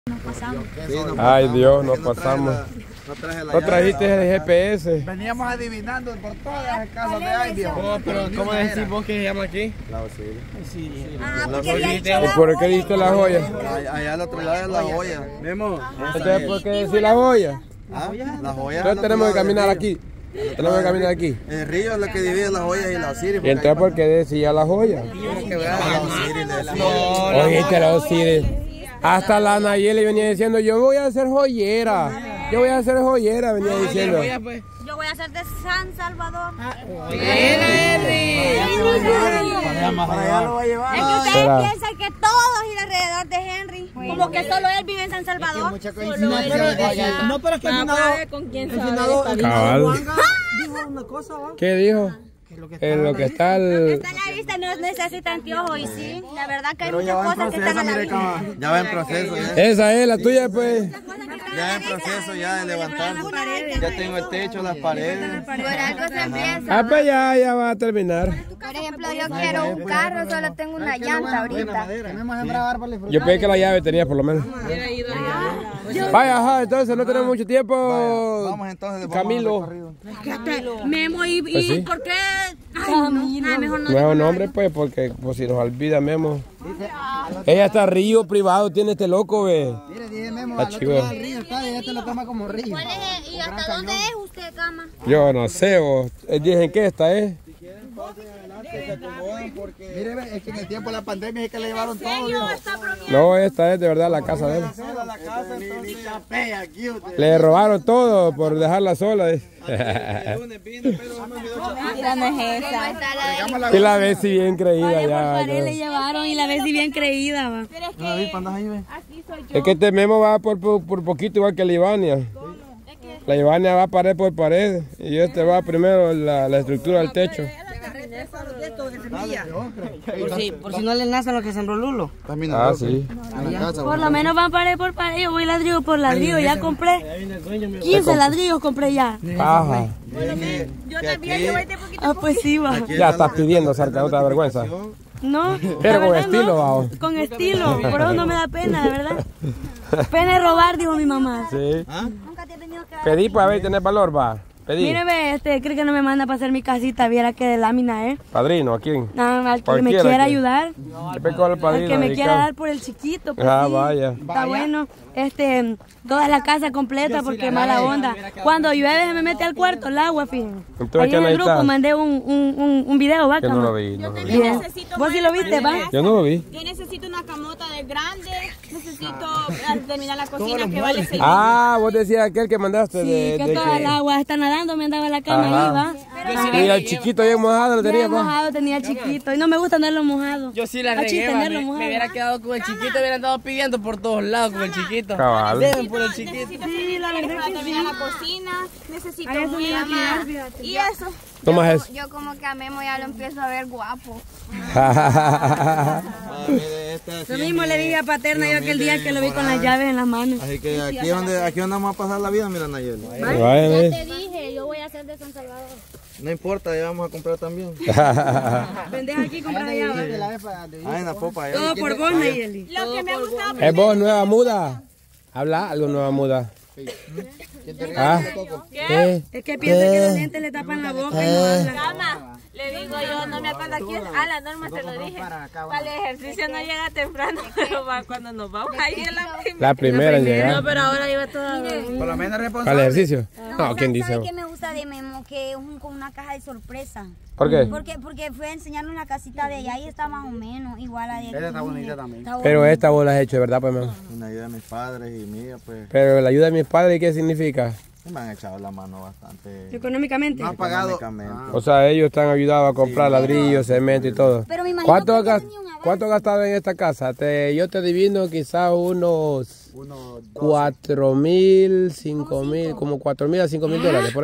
Nos pasamos. Ay Dios, nos pasamos. No trajiste el GPS. Veníamos adivinando por todas las casas de Aidio. Pero ¿cómo decís vos que se llama aquí? La Osiris. Ah, porque había dicho ¿Y la por qué joya. diste la joya? Allá al otro lado es la joya. Memo. Entonces, ¿por qué decir la joya? ¿Ah? La joya. Entonces tenemos que caminar aquí. Tenemos que caminar aquí. El río es lo que divide las joyas y la Osiris. Y entonces, ¿por qué decía la joya? La Osiris le decía. Oíste, la Osiris. Hasta la Nayeli venía diciendo, yo voy a ser joyera. Yo voy a ser joyera, venía diciendo. Yo voy a ser de San Salvador. Para allá lo va a llevar. Es que ustedes Será. piensan que todos ir alrededor de Henry. Como que solo él vive en San Salvador. No, pero es que el finador, ¿Con quién el finador Cabal. Juanga dijo una cosa, ¿va? ¿Qué dijo? En lo que está el... Está a la vista, no necesita anteojos y sí. La verdad que hay Pero ya muchas va en cosas que están a proceso, la mire, vista. cama. Ya va en proceso. Ya. Esa es la tuya, pues. Ya en proceso ya de levantar. Ya tengo el techo, las paredes. Por algo se empieza. Ah, pues ya va a terminar. Por ejemplo, yo quiero un carro, solo tengo una llanta ahorita. Yo pensé que la llave tenía por lo menos. Vaya, ajá, entonces no tenemos mucho tiempo. Vamos entonces. Camilo. Memo, ¿y Pues sí. por qué? Ay, no, mejor no. Nuevo nombre, pues, porque pues, si nos olvida Memo. Ella está río privado, tiene este loco, ve. Mire, dije Memo, Está al otro chido. lado del río está y este lo toma como río. ¿Cuál es? ¿Y hasta dónde es usted, cama? Yo no sé, vos. Dicen que esta es. Mire, ve, es que en el tiempo de la pandemia es que le llevaron todo. viejo. No, esta es de verdad la casa de él. La casa, entonces. Le robaron todo por dejarla sola. Mira, no es esa. Y la ves si bien creída ya. Le ¿no? llevaron y la ves si bien creída, va. Es que este Memo va por poquito igual que la Ivania. La Ivania va pared por pared y este va primero la estructura del techo. Por si no le nacen lo que sembró Lulo. Ah, sí. Por lo menos van pared por pared. Yo voy ladrillo por ladrillo. Ya compré 15 ladrillos, compré ya. Ajá. Yo también, yo voy de poquito. Ah, pues sí, va. Ya estás pidiendo, Sarca, no te da vergüenza. No. Pero la con verdad estilo, no. vamos. Con estilo. Por eso no me da pena, de verdad. Pena es robar, dijo mi mamá. Sí. Nunca te he tenido que dar. Pedí para ver, tener valor, va. Pedí. Mire, ve, cree que no me manda para hacer mi casita, viera que de lámina, Padrino, ¿a quién? Nada, al que me Cualquiera quiera que- ayudar, ¿Qué pecó el al padrino? que me dedicado? quiera dar por el chiquito, pues Ah, sí. vaya. Está bueno, toda la casa completa porque mala onda. Cuando llueve se me mete al cuarto el agua, fíjense. Entonces, Ahí ¿quién en ahí el grupo está? mandé un video, va, Yo no cama? lo vi, no lo vi. Bien. ¿Vos sí lo viste, va? Yo no lo vi. Yo necesito una camota de grande, necesito terminar la cocina que vale 6 Ah, vos decías aquel que mandaste Sí, de que toda el agua está nadando, me andaba en la cama Ajá. ahí, va. Y el chiquito bien mojado lo tenía, Bien pa. mojado tenía chiquito y no me gusta tenerlo mojado. Yo sí la Achí, regué, tenerlo me mojado. hubiera quedado con el chiquito, hubiera andado pidiendo por todos lados con el chiquito. Cabal. Deben por el chiquito. Sí, la verdad para que terminar sí. la cocina, necesito Ay, eso me iba a quedar, fíjate. y eso. Toma eso. Yo como que a Memo ya lo empiezo a ver guapo. Lo mismo le dije a Paterna yo aquel día que lo vi con las llaves en las manos. Así que aquí es donde vamos a pasar la vida, mira, Nayeli. Vaya, ve. Te dije, yo voy a ser de San Salvador. No importa, ya vamos a comprar también. Vendés aquí, compras allá. ¿va? Ah, en la popa. allá. Todo por vos, Nayeli. Lo que me gustaba ¿Es vos nueva muda? Habla algo nueva muda. ¿Ah? ¿Qué? Es que piensa que los lentes le tapan la boca y no habla. cama. Le digo yo, no me acuerdo quién. A la Norma se lo dije. Para el ejercicio no llega temprano, pero va cuando nos vamos ahí en la primera. La primera en llegar. pero ahora iba toda... Por lo menos ¿Para el responsable. ejercicio? No, ¿quién dice? ¿Sabe qué me gusta de Memo? Que es con una caja de sorpresa. ¿Por qué? Porque fue a enseñarle una casita de allá y está más o menos igual a de aquí. Esta está bonita también. Está Pero bonita. esta vos la has hecho, ¿verdad, pues, Memo? Una ayuda de mis padres y mía, pues Pero la ayuda de mis padres, ¿qué significa? me han echado la mano bastante. Económicamente. No ha pagado. económicamente. O sea, ellos te han ayudado a comprar ladrillos, cemento y todo. Pero me imagino ¿Cuánto que has usted tenía un avance. ¿Cuánto has gastado en esta casa? Yo te adivino quizás unos Uno, 4.000, 5.000, como 4.000 a 5.000 dólares por ahí.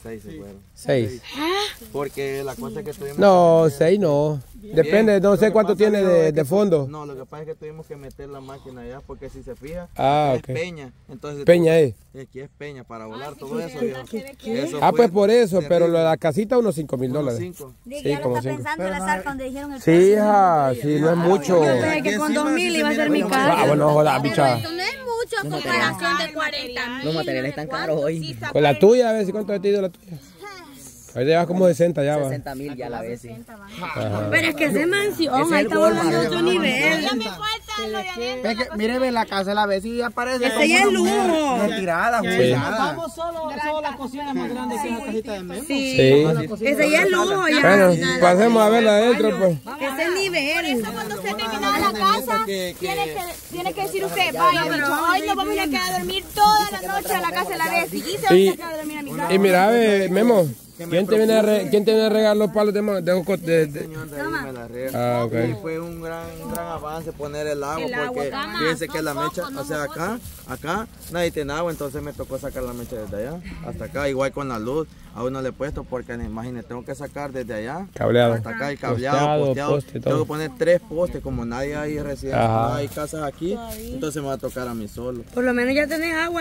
6 se fueron. 6. Porque la cosa es que tuvimos... No, 6 no. Depende, no sé cuánto tiene de fondo. No, lo que pasa es que tuvimos que meter la máquina allá porque si se fija, es ok. peña. Entonces, Peña es. Aquí es peña para volar todo eso. Eso Ah, fue pues por eso, terrible. pero la casita unos $5,000. Unos 5. Sí, como 5. Pensando en la zarca donde dijeron el Sí, hija, sí, no es mucho. Yo pensé que con 2,000 iba a ser mi Ah, casa. bueno, joda, bicha. Esto no es mucho a comparación de 40,000. Los materiales están caros hoy. Con la tuya, a ver si cuánto ha tenido la tuya. Ahí llevas como 60 ya, va. 60,000 ya la vez, sí. Pero es que ese mansión, ahí estamos hablando de otro nivel. Ya me falta lo de adentro. Es que, mire, ve la casa de la vecina aparece. Ese ya es lujo. Retirada, Sí. jubilada. Vamos solo la cocina más grande que la casita de Memo. Sí. Sí. Ese ya es lujo, ya. Bueno, pasemos a verla adentro, pues. Ese es nivel. Cuando se termina la casa, tiene que decir usted, vaya, bicho, hoy nos vamos a ir a quedar a dormir toda la noche a la casa de la vez. Y se va a quedar a dormir a mi casa. Y mira, Memo, ¿quién te viene a regalar los palos de jocote? Señor de ahí me la riega. Ah, ok. Y fue un gran avance poner el agua porque fíjense que la mecha, o sea, acá nadie tiene agua, entonces me tocó sacar la mecha desde allá hasta acá, igual con la luz. Aún no le he puesto porque imagínate, tengo que sacar desde allá Cableado. hasta acá y cableado, posteado. Poste, todo. Tengo que poner 3 postes, como nadie hay residencia, Ajá. no hay casas aquí, entonces me va a tocar a mí solo. Por lo menos ya tenés agua.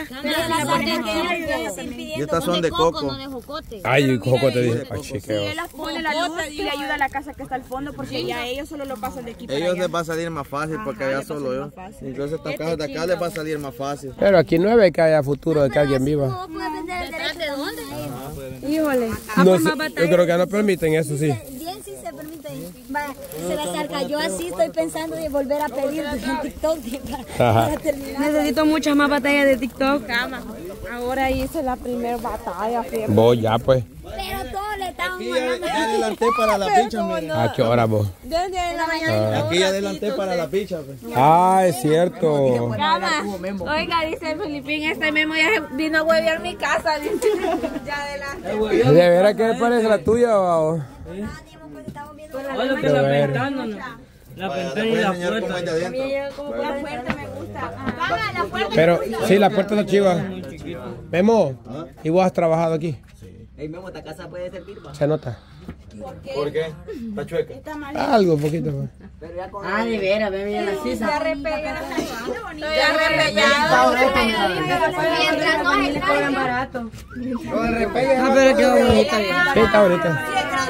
Y estas son de coco. No de jocote. Ay, jocote dije. Ay, Sí, chiqueo. él las pone la luz y le ayuda a la casa que está al fondo porque ya ellos solo lo pasan de aquí para Ellos allá. les va a salir más fácil porque allá solo yo. Incluso estas casas de acá les va a salir más fácil. Pero aquí no ve que haya futuro de que alguien viva. ¿Detrás de dónde? Híjole. No sé, yo creo que no permiten eso, sí. Bien, sí se permite. Va, se la zarca. Yo así estoy pensando de volver a pedir en TikTok para terminar. Necesito muchas más batallas de TikTok. Ahora hice la primera batalla. Vos ya, pues. Pero todos le estamos Aquí ya adelanté para la picha, mire. ¿A qué hora vos? Desde la mañana. Aquí ya adelanté para la picha. Pues. Ah, es cierto. Oiga, dice Filipín, este Memo ya vino a huevear mi casa. Dice. Ya adelante. ¿De veras qué le parece la tuya, o? Oye, que la ventana, no. La ventana y la puerta. La puerta me gusta. Gama, la puerta. Pero, sí, la puerta está chiva. Memo, ¿y vos has trabajado aquí? Ey, Memo, esta casa puede servir, va. Se nota. ¿Por qué? ¿Está chueca? Algo, poquito. Pues. Ah, de veras, ven bien la sisa. Ya repellado. Ya repellado. Mientras no le cobran barato. Ah, pero qué bonita. Sí, está bonita.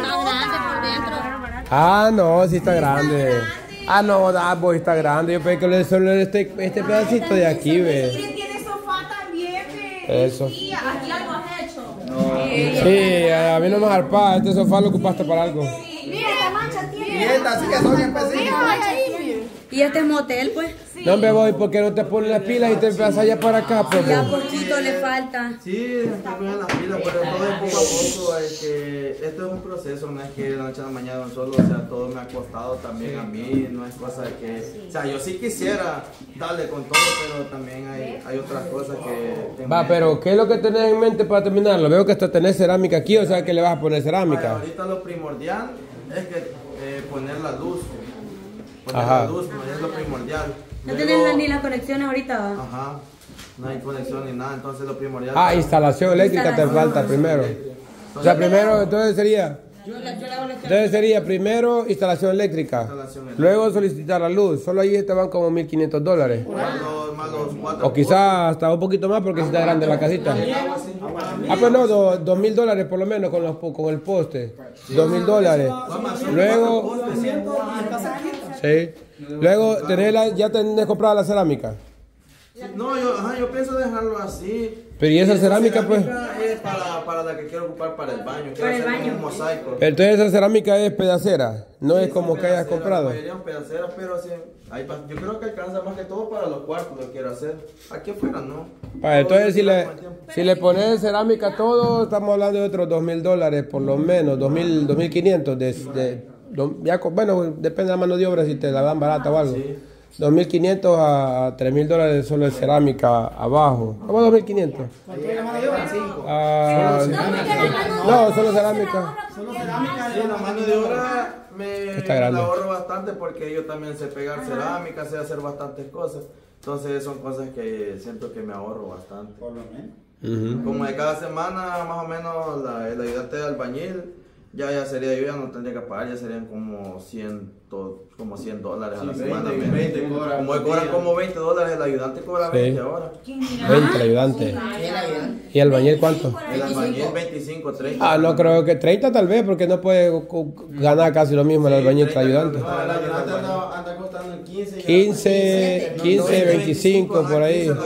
Ah, no, sí está grande. Ah, no, vos está grande. Yo pensé que solo este pedacito de aquí, ve. Tiene sofá también, ve. Eso. Y aquí algo has hecho. Sí, a mí no me harpa. Este sofá lo ocupaste para algo. Mira, esta mancha tiene. Y estas sí que son específicas. Y este es motel, pues. No me voy porque no te pones las pilas y te empiezas allá para acá, pues. Ya poquito le falta. Sí, está bien las pilas, pero todo es poco a poco. Es que esto es un proceso, no es que de la noche a la mañana solo, o sea, todo me ha costado también a mí, no es cosa de que... O sea, yo sí quisiera darle con todo, pero también hay otras cosas que... Va, pero ¿qué es lo que tenés en mente para terminarlo? Veo que esto tenés cerámica aquí, o sea que le vas a poner Vaya, cerámica. ahorita lo primordial es que poner la luz. Poner Ajá. la luz, es lo primordial. No Luego- tenés ni las conexiones ahorita, ¿va? Ajá, no hay conexión ni nada, entonces lo primordial... Ah, instalación eléctrica te falta primero. O sea, primero, entonces sería primero instalación eléctrica. Luego solicitar la luz. Solo ahí te van como $1,500. Más los 4 O quizás hasta un poquito más porque si está grande la casita. Ah, pues no, $2,000 por lo menos con el poste. $2,000. Luego, sí. Luego ya tenés comprada la cerámica. No, yo pienso dejarlo así. Pero ¿y esa cerámica, pues? Es para la que quiero ocupar para el baño. Quiero hacer como un mosaico. Pero entonces esa cerámica es pedacera, no es como que hayas comprado. La mayoría son pedaceras, pero sí, yo creo que alcanza más que todo para los cuartos lo quiero hacer. Aquí afuera no. Vale, entonces si le pones cerámica a todo, estamos hablando de otros $2,000 por lo menos, 2.500 bueno, depende de la mano de obra si te la dan barata o algo. 2.500 a $3,000 solo de cerámica abajo. ¿Cómo 2.500? No, solo cerámica. Sí, la mano de obra me grande. la ahorro bastante porque yo también sé pegar cerámica, sé hacer bastantes cosas. Entonces son cosas que siento que me ahorro bastante. Por lo menos. Como de cada semana, más o menos, el ayudante de albañil, ya sería, yo ya no tendría que pagar, ya serían como $100 a la semana. Como cobran como $20, el ayudante cobra 20 ahora. 20 el ayudante. ¿Y el albañil cuánto? El albañil 25, 30. Ah, no creo que 30 tal vez, porque no puede ganar casi lo mismo el albañil que el ayudante. No, el ayudante anda costando en 15, 25 por ahí. Un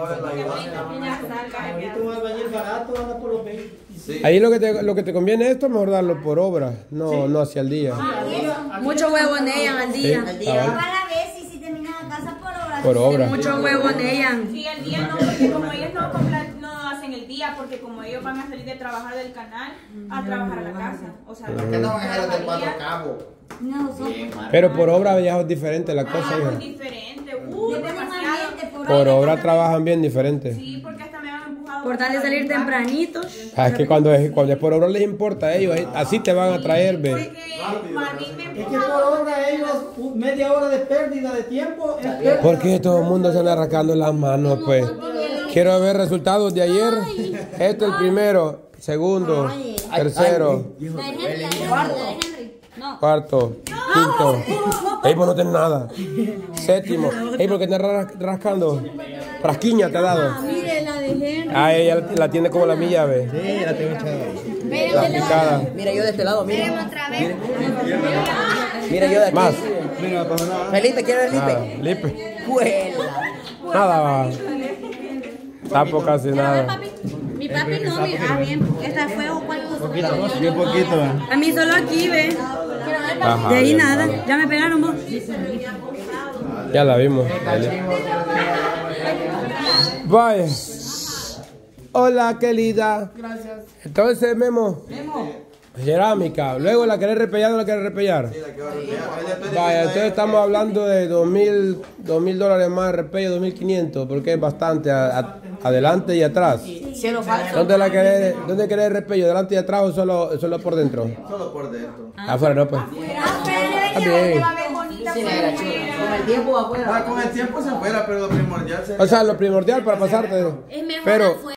albañil barato anda por los 20. Sí. Ahí lo que te conviene esto es mejor darlo por obra, no hacia el día. Mucho huevonean al día. Para ver si terminan la casa por obra. Por obra. Mucho huevonean. Sí, al día no, porque como ellos no hacen el día, porque como ellos van a salir de trabajar del canal a trabajar a la casa. O sea, ¿Qué no van a dejar del 4 Cabo? No, Pero por obra ya es diferente la cosa, hija. es diferente. Demasiado. Por obra trabajan bien diferente. Sí, porque hasta me han empujado. Por tal de salir tempranitos. Es que cuando es por obra les importa a ellos, así te van a traer, ve. Es que por obra ellos, media hora de pérdida de tiempo. Porque todo el mundo se anda rascando las manos, pues. Quiero ver resultados de ayer. Este es el primero, segundo, tercero, cuarto, quinto. Ey, pues no tenés nada. Séptimo. Ey, ¿por qué te estás rascando? Rasquiña te ha dado. Mire la de Henry. Ah, ella la tiene como la mía, ve. Sí, la tengo echada. La picada. Mira yo de este lado, mira. otra vez. Mira yo de aquí. Más. Felipe, ¿quieres ver Nada, Felipe? Lipe. Juela. Nada va. Tapo casi nada. Mi papi no, bien. Esta fue o cuál cosa. Bien poquito. A mí solo aquí, ve. Ajá, De ahí bien, nada. nada. Ya me pegaron vos. Ya la vimos. Vaya. Hola, querida. Gracias. Entonces, Memo. Cerámica. Luego la querés repellar o no la querés repellar. Sí, la que va a repellar. Vaya, entonces estamos hablando de $2,000 más de repello, 2.500, porque es bastante adelante y atrás. ¿Dónde querés repello? ¿Delante y atrás o solo por dentro? Solo por dentro. Afuera, no, pues. Está bien. Con el tiempo afuera. Con el tiempo se afuera, pero lo primordial sería... O sea, lo primordial para pasarte. Es mejor Pero afuera.